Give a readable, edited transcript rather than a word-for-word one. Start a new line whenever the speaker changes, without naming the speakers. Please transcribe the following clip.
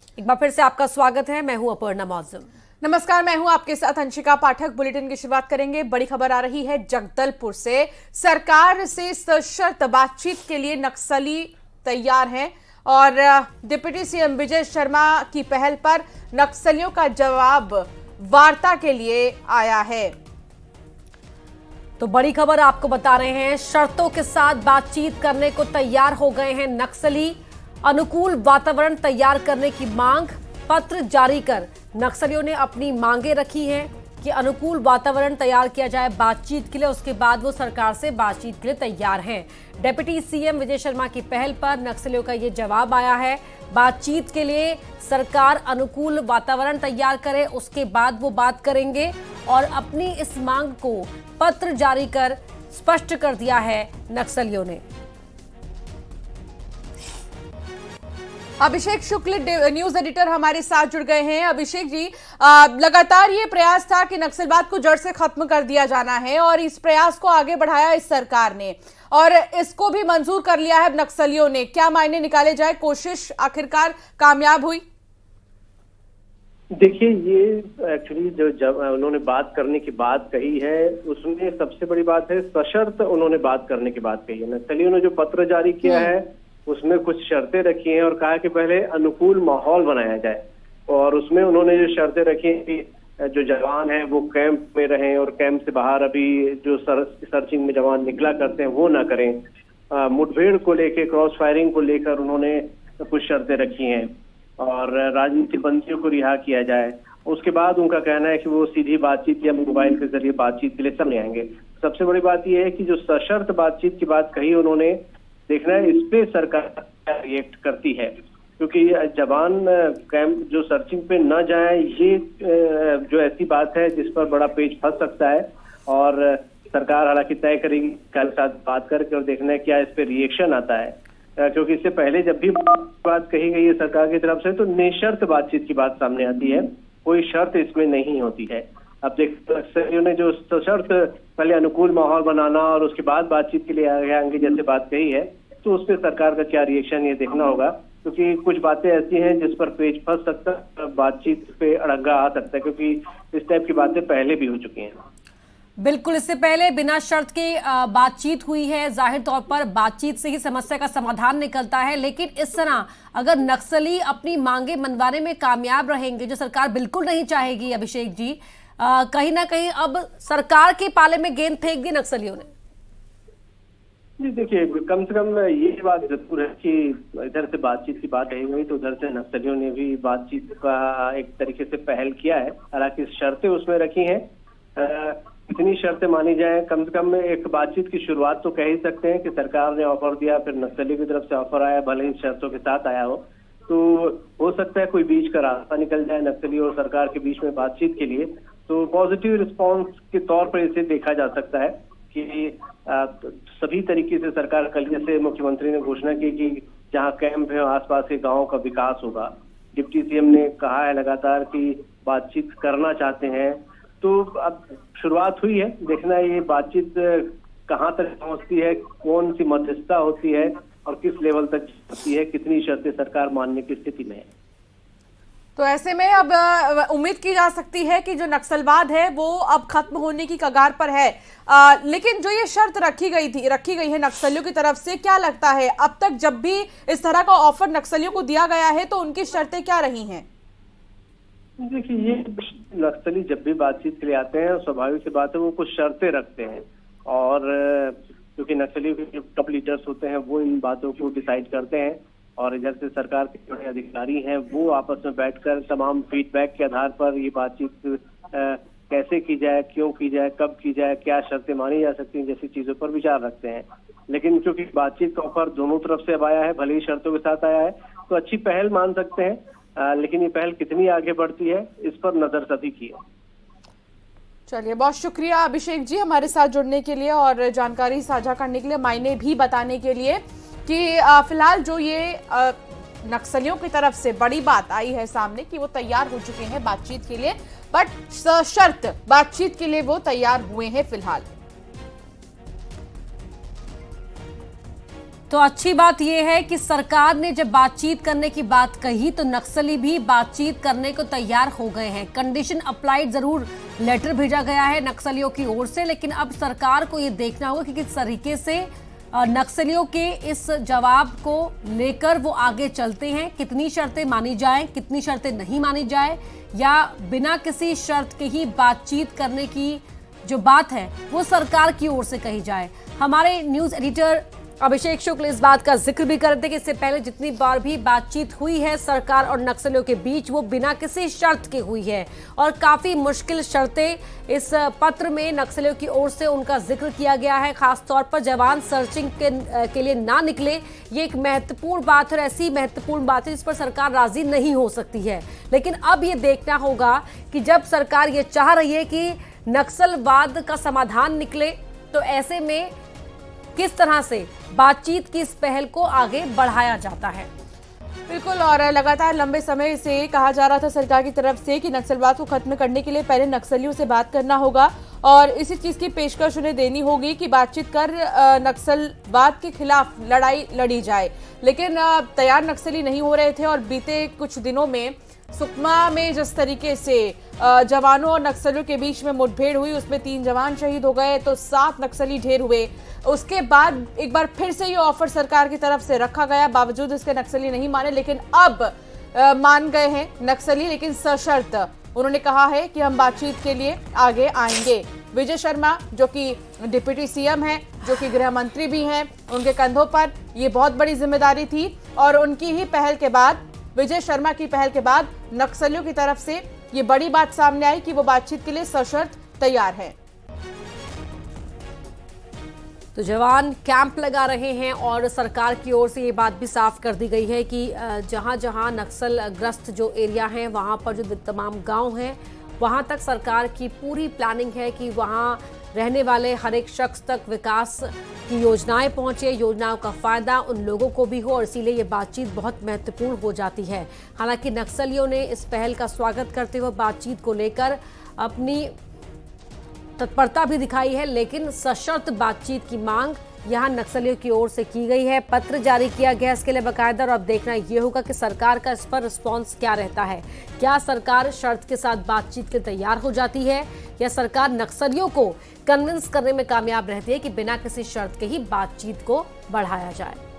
एक बार फिर से आपका स्वागत है। मैं हूं अपर्णा मौजूम।
नमस्कार, मैं हूं आपके साथ अंशिका पाठक। बुलेटिन की शुरुआत करेंगे। बड़ी खबर आ रही है जगदलपुर से। सरकार से सशर्त बातचीत के लिए नक्सली तैयार हैं और डिप्टी सीएम विजय शर्मा की पहल पर नक्सलियों का जवाब वार्ता के लिए आया है।
तो बड़ी खबर आपको बता रहे हैं, शर्तों के साथ बातचीत करने को तैयार हो गए हैं नक्सली। अनुकूल वातावरण तैयार करने की मांग, पत्र जारी कर नक्सलियों ने अपनी मांगे रखी हैं कि अनुकूल वातावरण तैयार किया जाए बातचीत के लिए। उसके बाद वो सरकार से बातचीत के लिए तैयार हैं। डिप्टी सीएम विजय शर्मा की पहल पर नक्सलियों का ये जवाब आया है। बातचीत के लिए सरकार अनुकूल वातावरण तैयार करे, उसके बाद वो बात करेंगे और अपनी इस मांग को पत्र जारी कर स्पष्ट कर दिया है नक्सलियों ने।
अभिषेक शुक्ल न्यूज एडिटर हमारे साथ जुड़ गए हैं। अभिषेक जी, लगातार ये प्रयास था कि नक्सलवाद को जड़ से खत्म कर दिया जाना है और इस प्रयास को आगे बढ़ाया इस सरकार ने और इसको भी मंजूर कर लिया है नक्सलियों ने। क्या मायने निकाले जाए, कोशिश आखिरकार कामयाब हुई?
देखिए, ये एक्चुअली जब उन्होंने बात करने की बात कही है, उसमें सबसे बड़ी बात है सशर्त उन्होंने बात करने की बात कही है। नक्सलियों ने जो पत्र जारी किया है उसमें कुछ शर्तें रखी हैं और कहा कि पहले अनुकूल माहौल बनाया जाए। और उसमें उन्होंने जो शर्तें रखी हैं कि जो जवान हैं वो कैंप में रहें और कैंप से बाहर अभी जो सर्चिंग में जवान निकला करते हैं वो ना करें। मुठभेड़ को लेकर, क्रॉस फायरिंग को लेकर उन्होंने कुछ शर्तें रखी हैं और राजनीतिक बंदियों को रिहा किया जाए। उसके बाद उनका कहना है कि वो सीधी बातचीत या मोबाइल के जरिए बातचीत के लिए सामने आएंगे। सबसे बड़ी बात यह है कि जो सशर्त बातचीत की बात कही उन्होंने, देखना है इस पे सरकार रिएक्ट करती है, क्योंकि जवान कैंप जो सर्चिंग पे न जाए, ये जो ऐसी बात है जिस पर बड़ा पेच फंस सकता है और सरकार हालांकि तय करेगी के साथ बात करके और देखना है क्या इस पे रिएक्शन आता है। क्योंकि इससे पहले जब भी बात कही गई है सरकार की तरफ से तो निशर्त बातचीत की बात सामने आती है, कोई शर्त इसमें नहीं होती है। अब देखिए, ने जो सशर्त पहले अनुकूल माहौल बनाना और उसके बाद बातचीत के लिए आगे आएंगे जैसे बात कही है, तो उस पर सरकार का क्या रिएक्शन ये देखना होगा, क्योंकि कुछ बातें ऐसी हैं जिस पर पेच फंस सकता है, बातचीत पे अड़ंगा आ सकता है, क्योंकि इस टाइप की बातें पहले भी हो चुकी हैं।
बिल्कुल, इससे पहले बिना शर्त के बातचीत हुई है। जाहिर तौर पर बातचीत से ही समस्या का समाधान निकलता है, लेकिन इस तरह अगर नक्सली अपनी मांगे मनवाने में कामयाब रहेंगे, जो सरकार बिल्कुल नहीं चाहेगी अभिषेक जी, कहीं ना कहीं अब सरकार के पाले में गेंद फेंक दी नक्सलियों ने।
जी देखिए, कम से कम ये बात जरूर है कि इधर से बातचीत की बात कही गई तो उधर से नक्सलियों ने भी बातचीत का एक तरीके से पहल किया है। हालांकि शर्तें उसमें रखी हैं, कितनी शर्तें मानी जाएं, कम से कम एक बातचीत की शुरुआत तो कह ही सकते हैं कि सरकार ने ऑफर दिया, फिर नक्सली की तरफ से ऑफर आया, भले ही शर्तों के साथ आया हो हो सकता है कोई बीच का रास्ता निकल जाए नक्सली और सरकार के बीच में बातचीत के लिए। तो पॉजिटिव रिस्पॉन्स के तौर पर इसे देखा जा सकता है कि सभी तरीके से सरकार, कल जैसे मुख्यमंत्री ने घोषणा की कि जहां कैंप है आसपास के गांवों का विकास होगा। डिप्टी सीएम ने कहा है लगातार कि बातचीत करना चाहते हैं, तो अब शुरुआत हुई है। देखना है ये बातचीत कहां तक पहुंचती है, कौन सी मध्यस्थता होती है और किस लेवल तक होती है, कितनी शर्तें सरकार मानने की स्थिति में है।
तो ऐसे में अब उम्मीद की जा सकती है कि जो नक्सलवाद है वो अब खत्म होने की कगार पर है। लेकिन जो ये शर्त रखी गई है नक्सलियों की तरफ से, क्या लगता है अब तक जब भी इस तरह का ऑफर नक्सलियों को दिया गया है तो उनकी शर्तें क्या रही हैं?
देखिए, ये नक्सली जब भी बातचीत के लिए आते हैं स्वाभाविक सी बात है वो कुछ शर्तें रखते हैं और क्योंकि नक्सली के जो टॉप लीडर्स होते हैं वो इन बातों को डिसाइड करते हैं और इधर से सरकार के जो अधिकारी हैं वो आपस में बैठकर तमाम फीडबैक के आधार पर ये बातचीत कैसे की जाए, क्यों की जाए, कब की जाए, क्या शर्तें मानी जा सकती हैं, जैसी चीजों पर विचार रखते हैं। लेकिन क्योंकि बातचीत का ऑफर दोनों तरफ से अब आया है, भले ही शर्तों के साथ आया है, तो अच्छी पहल मान सकते हैं। लेकिन ये पहल कितनी आगे बढ़ती है इस पर नजर सभी की है।
चलिए, बहुत शुक्रिया अभिषेक जी हमारे साथ जुड़ने के लिए और जानकारी साझा करने के लिए, मायने भी बताने के लिए कि फिलहाल जो ये नक्सलियों की तरफ से बड़ी बात आई है सामने कि वो तैयार हो चुके हैं बातचीत के लिए, बट सशर्त बातचीत के लिए वो तैयार हुए हैं फिलहाल।
तो अच्छी बात यह है कि सरकार ने जब बातचीत करने की बात कही तो नक्सली भी बातचीत करने को तैयार हो गए हैं। कंडीशन अप्लाइड जरूर लेटर भेजा गया है नक्सलियों की ओर से, लेकिन अब सरकार को यह देखना होगा कि किस तरीके से नक्सलियों के इस जवाब को लेकर वो आगे चलते हैं। कितनी शर्तें मानी जाए, कितनी शर्तें नहीं मानी जाए, या बिना किसी शर्त के ही बातचीत करने की जो बात है वो सरकार की ओर से कही जाए। हमारे न्यूज एडिटर अभिषेक शुक्ल इस बात का जिक्र भी करते कि इससे पहले जितनी बार भी बातचीत हुई है सरकार और नक्सलियों के बीच वो बिना किसी शर्त के हुई है, और काफी मुश्किल शर्तें इस पत्र में नक्सलियों की ओर से उनका जिक्र किया गया है। खासतौर पर जवान सर्चिंग के लिए ना निकले, ये एक महत्वपूर्ण बात है, और ऐसी महत्वपूर्ण बात है जिस पर सरकार राजी नहीं हो सकती है। लेकिन अब ये देखना होगा कि जब सरकार ये चाह रही है कि नक्सलवाद का समाधान निकले, तो ऐसे में किस तरह से बातचीत की इस पहल को आगे बढ़ाया जाता है।
बिल्कुल, और लगातार लंबे समय से कहा जा रहा था सरकार की तरफ से कि नक्सलवाद को खत्म करने के लिए पहले नक्सलियों से बात करना होगा, और इसी चीज की पेशकश उन्हें देनी होगी कि बातचीत कर नक्सलवाद के खिलाफ लड़ाई लड़ी जाए। लेकिन तैयार नक्सली नहीं हो रहे थे, और बीते कुछ दिनों में सुकमा में जिस तरीके से जवानों और नक्सलियों के बीच में मुठभेड़ हुई, उसमें 3 जवान शहीद हो गए तो 7 नक्सली ढेर हुए। उसके बाद एक बार फिर से ये ऑफर सरकार की तरफ से रखा गया, बावजूद इसके नक्सली नहीं माने, लेकिन अब मान गए हैं नक्सली, लेकिन सशर्त उन्होंने कहा है कि हम बातचीत के लिए आगे आएंगे। विजय शर्मा जो कि डिप्टी सीएम हैं, जो कि गृह मंत्री भी हैं, उनके कंधों पर ये बहुत बड़ी जिम्मेदारी थी, और उनकी ही पहल के बाद, विजय शर्मा की पहल के बाद नक्सलियों की तरफ से ये बड़ी बात सामने आई कि वो बातचीत के लिए सशर्त तैयार हैं।
तो जवान कैंप लगा रहे हैं, और सरकार की ओर से ये बात भी साफ कर दी गई है कि जहां जहां नक्सल ग्रस्त जो एरिया हैं वहां पर जो तमाम गांव हैं वहां तक सरकार की पूरी प्लानिंग है कि वहां रहने वाले हर एक शख्स तक विकास की योजनाएं पहुंचे, योजनाओं का फायदा उन लोगों को भी हो, और इसीलिए ये बातचीत बहुत महत्वपूर्ण हो जाती है। हालांकि नक्सलियों ने इस पहल का स्वागत करते हुए बातचीत को लेकर अपनी तत्परता भी दिखाई है, लेकिन सशर्त बातचीत की मांग यहां नक्सलियों की ओर से की गई है। पत्र जारी किया गया इसके लिए बाकायदा, और अब देखना यह होगा कि सरकार का इस पर रिस्पॉन्स क्या रहता है। क्या सरकार शर्त के साथ बातचीत के तैयार हो जाती है, या सरकार नक्सलियों को कन्विंस करने में कामयाब रहती है कि बिना किसी शर्त के ही बातचीत को बढ़ाया जाए।